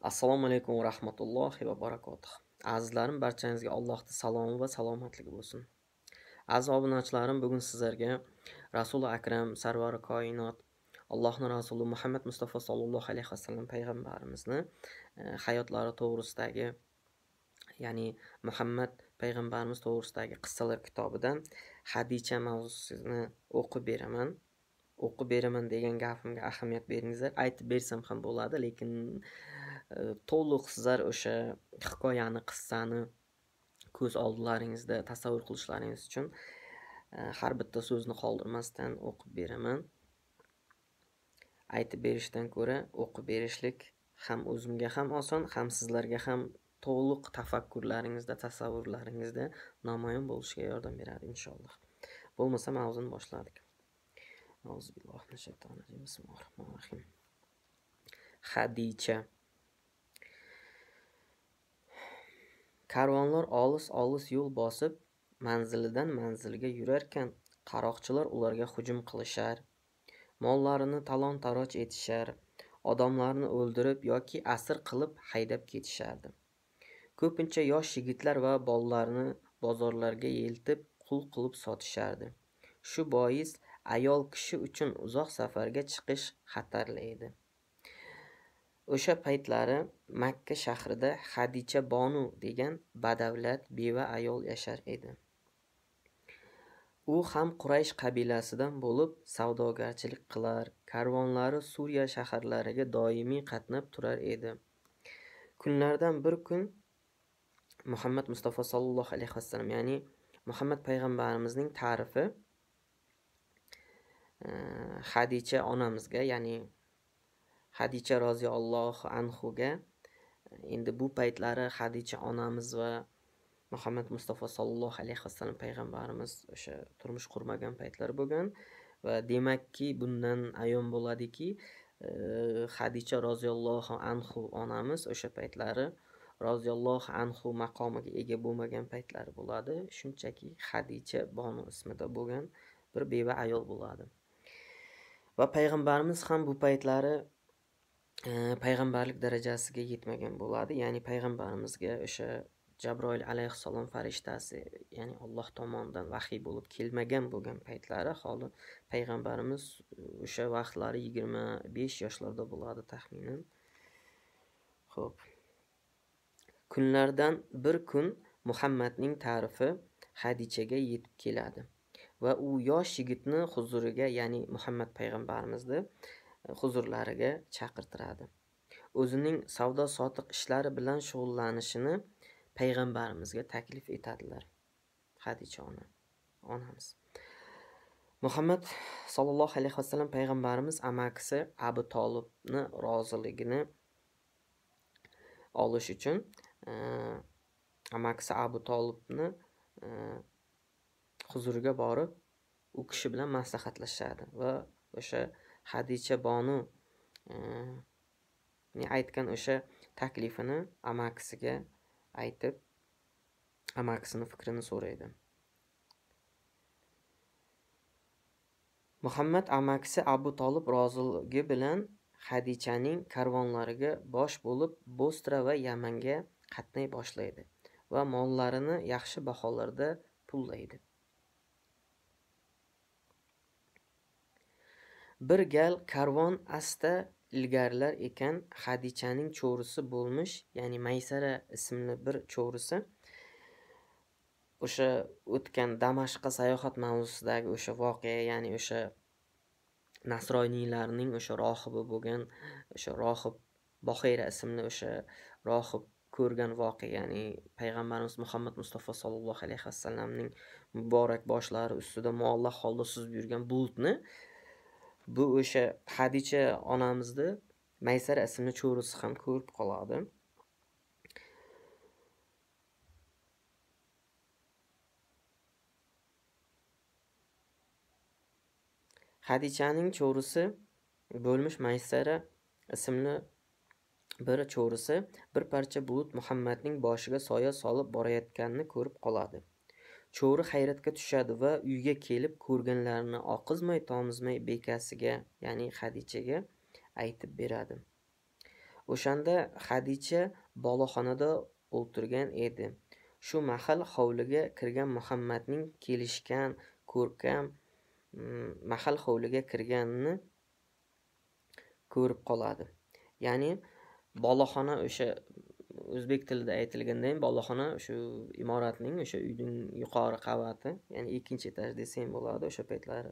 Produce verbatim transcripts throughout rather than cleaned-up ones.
Assalomu alaykum va rahmatullohi va barakotuh. Azizlarim, barchangizga Allohning salomi va salomatligi bo'lsin. Aziz obunachilarim, bugun sizlarga Rasuli akram sarvari koinot Allohning rasuli Muhammad Mustafa sallallohu alayhi vasallam payg'ambarimizni e, hayotlari to'g'risidagi, ya'ni Muhammad payg'ambarimiz to'g'risidagi qissalar kitobidan Hadicha mavzusini o'qib beraman. O'qib beraman degan gapimga ahamiyat beringizlar. Aytib bersam ham bo'ladi, lekin e, to'liq sizlar o'sha hikoyani, qissani ko'z oldlaringizda tasavvur qilishlaringiz uchun e, har bitta so'zni qoldirmasdan o'qib beraman. Aytib berishdan ko'ra o'qib berishlik ham o'zimga ham oson, ham sizlarga ham to'liq tafakkurlaringizda, tasavvurlaringizda namoyon bo'lishiga yordam beradi inshaalloh. Bo'lmasa mavzuni boshladik. Auzubillahi minash shaytonir rojim. Bismillahirrohmanirrohim. Hadicha. Karvonlar olis-olis yo'l bosib, manzilidan manzilga yurarkan, qaroqchilar ularga hujum qilishar, mollarini talon-taroj etishar, odamlarni o'ldirib yoki asir qilib haydab ketishardi. Ko'pincha yosh yigitlar va bolalarni bozorlarga yeltib, qul qilib sotishardi. Shu bois ayol kishi uchun uzoq safarga chiqish xatarli edi. O'sha paytlari Makka shahrida Hadicha Bonu degan badavlat beva ayol yashar edi. U ham Quraysh qabilasidan bo'lib savdogarchilik qilar, karvonlari Suriya shaharlariga doimiy qatnab turar edi. Kunlardan bir kun Muhammad Mustafa sallallohu alayhi vasallam, ya'ni Muhammad payg'ambarimizning ta'rifi Hadicha onamizga, ya'ni Hadicha roziyallohu anhuga, endi bu paytlari Hadicha onamiz va Muhammad Mustafa sallallohu alayhi vasallam payg'ambarimiz o'sha turmush qurmagan paytlar bo'lgan va demakki bundan ayon bo'ladiki, Hadicha roziyallohu anhu onamiz o'sha paytlari roziyallohu anhu maqomiga ega bo'lmagan paytlari bo'ladi. Shunchaki Hadicha Bonu ismida bo'lgan bir beva ayol bo'ladi. Va payg'ambarimiz ham bu paytlari e, payg'ambarlik darajasiga yetmagan bo'ladi. Ya'ni payg'ambarimizga o'sha Jabroil alayhissalom farishtasi, ya'ni Alloh tomonidan vahiy bo'lib kelmagan bo'lgan paytlari, holi payg'ambarimiz o'sha vaqtlari yigirma besh yoshlarda bo'ladi taxminan. Xo'p. Kunlardan bir kun Muhammadning ta'rifi Hadichaga yetib keladi va u yosh yigitni huzuriga, ya'ni Muhammad payg'ambarimizni huzurlariga chaqirtiradi. O'zining savdo sotiq ishlari bilan shug'ullanishini payg'ambarimizga taklif etadilar. Hadicha ona, onamiz. Muhammad sallallohu alayhi vasallam payg'ambarimiz amakisi Abu Tolibni roziligini olish uchun e, amakisi Abu Tolibni e, huzuriga borib, u kishi bilan maslahatlashadi va o'sha Hadicha Bonu e, aytgan o'sha taklifini amakisiga aytib, amakisini fikrini so'raydi. Muhammad amakisi Abu Tolib roziligi bilan Hadichaning karvonlariga bosh bo'lib Bostra va Yamanga qatnay boshlaydi va mollarini yaxshi baholarda pullaydi. Bir gal karvon asta ilgarilar ekan, Hadichaning cho'risi bo'lmish, ya'ni Maysara ismli bir cho'risi o'sha o'tgan Damashqqa sayohat mavzusidagi o'sha voqea, ya'ni o'sha nasroniylarning o'sha rohibi bo'lgan o'sha rohib Bohira ismli o'sha rohib ko'rgan voqea, ya'ni payg'ambarimiz Muhammad Mustafa sallallohu alayhi vasallamning muborak boshlari ustida muallaq holda suzib yurgan bulutni, bu o'sha Hadicha onamizni Maysara ismli cho'risi ham ko'rib qoladi. Hadichaning cho'risi bo'lmish Maysara ismli bir cho'risi bir parcha bulut Muhammadning boshiga soya solib borayotganini ko'rib qoladi. Cho'ri hayratga tushadi va uyga kelib ko'rganlarini oqizmay tomizmay bekasiga, ya'ni Hadichaga aytib beradi. O'shanda Xadicha boloxonada o'tirgan edi. Shu mahal hovliga kirgan Muhammadning kelishgan ko'rkam mm, mahal hovliga kirganini ko'rib qoladi. Ya'ni boloxona o'sha o'zbek tilida aytilganda ham boloxona shu imoratning o'sha uyning yuqori qavati, ya'ni ikkinchi etaj desa ham bo'ladi o'sha paytlari.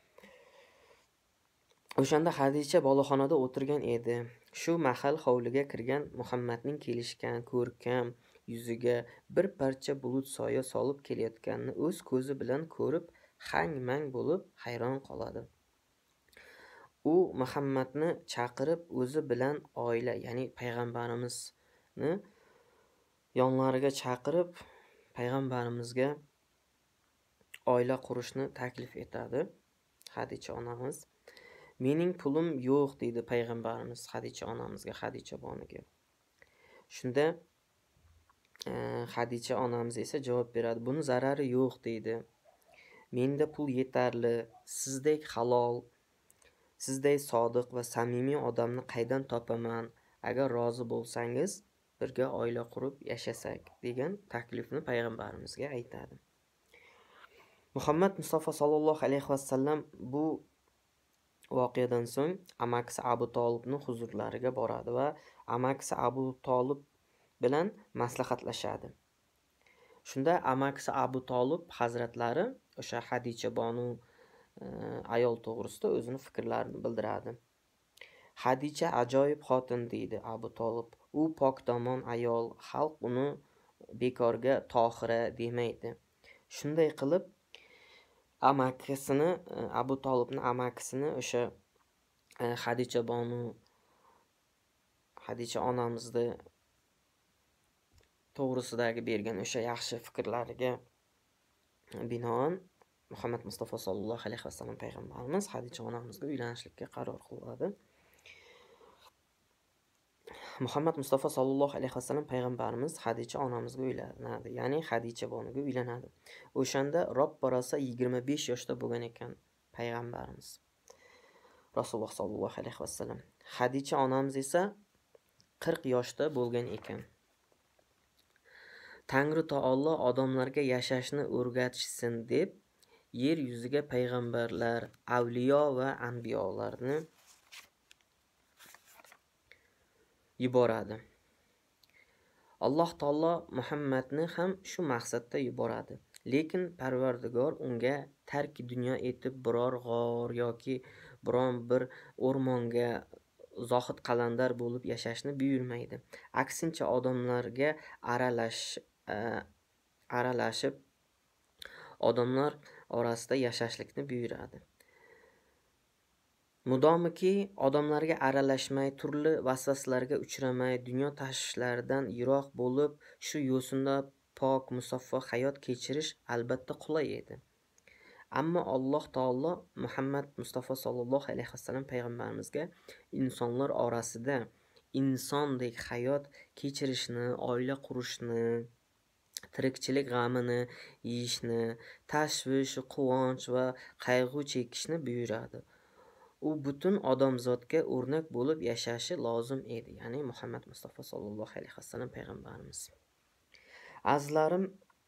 O'shanda Xadicha boloxonada o'tirgan edi. Shu mahal hovliga kirgan Muhammadning kelishgan ko'rkam yuziga bir parcha bulut soya solib kelayotganini o'z ko'zi bilan ko'rib, hang-mang bo'lib hayron qoladi. U Muhammadni chaqirib o'zi bilan oila, ya'ni payg'ambarimizni yonlariga chaqirib payg'ambarimizga oila qurishni taklif etadi. Xadicha onamiz "Mening pulim yo'q" deydi payg'ambarimiz Xadicha onamizga, Xadicha boniga. Shunda e, Xadicha onamiz esa javob beradi. "Buni zarari yo'q" deydi. "Menda pul yetarli, sizdek halol, sizday sodiq va samimiy odamni qaydan topaman? Agar rozi bo'lsangiz, birga oila qurib yashasak" degan taklifni payg'ambarimizga aytadi. Muhammad Mustafa sallallohu alayhi vasallam bu voqeadan so'ng amakisi Abu Tolibni huzurlariga boradi va amakisi Abu Tolib bilan maslahatlashadi. Shunda amakisi Abu Tolib hazratlari o'sha Xadicha bonu e, ayol to'g'risida o'zini fikrlarini bildiradi. "Xadicha ajoyib xotin" deydi Abu Tolib. "U pokdomon ayol, xalq uni bekorga Tohira demaydi." Shunday qilib amakisini Abu Tolibni amakisini o'sha Xadicha bonu Xadicha onamizni to'g'risidagi bergan o'sha yaxshi fikrlariga binoan Muhammad Mustafa sallallohu alayhi vasallam payg'ambarimiz Xadicha onamizga uylanishlikka qaror qiladi. Muhammad Mustafa sallallohu alayhi vasallam payg'ambarimiz Xadicha onamizga uylanadi, ya'ni Xadicha boniga uylanadi. O'shanda roppa-rosa yigirma besh yoshda bo'lgan ekan payg'ambarimiz Rasululloh sallallohu alayhi vasallam. Xadicha onamiz esa qirq yoshda bo'lgan ekan. Tangri taolo odamlarga yashashni o'rgatishsin deb yer yuziga payg'ambarlar, avliyo va anbiyolarni yuboradi. Alloh taolo Muhammadni ham shu maqsadda yuboradi. Lekin Parvardigor unga tarki dunyo etib biror g'or yoki biron bir o'rmonga zohid qalandar bo'lib yashashni buyurmaydi. Aksincha odamlarga aralash aralashib odamlar orasida yashashlikni buyuradi. Mudomiki odamlarga aralashmay, turli vasvaslarga uchramay, dunyo tashvishlaridan yiroq bo'lib, shu yo'sinda pok, musaffo hayot kechirish albatta qulay edi. Ammo Alloh taolo Muhammad Mustafa sallallohu alayhi vasallam payg'ambarimizga insonlar orasida insondek hayot kechirishni, oila qurishni, tirikchilik g'amini yeyishni, tashvish, quvonch va qayg'u chekishni buyuradi. U butun odamzodga o'rnak bo'lib yashashi lozim edi, ya'ni Muhammad Mustafa sallallohu alayhi vasallam payg'ambarimiz. Azizlarim,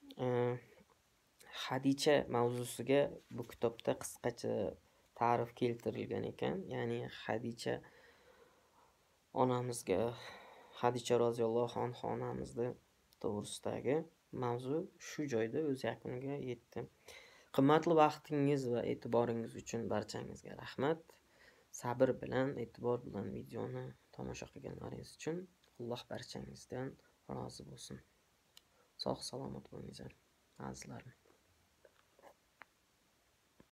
Xadicha mavzusiga bu kitobda qisqacha ta'rif keltirilgan ekan, ya'ni Xadicha onamizga, Xadicha roziyallohu anha onamizni to'g'risidagi mavzu shu joyda o'z yakuniga yetdi. Qimmatli vaqtingiz va e'tiboringiz uchun barchangizga rahmat. Sabr bilan, e'tibor bilan videoni tomosha qilganlaringiz uchun Alloh barchangizdan rozi bo'lsin. Sog' salomat bo'linglar, azizlarim.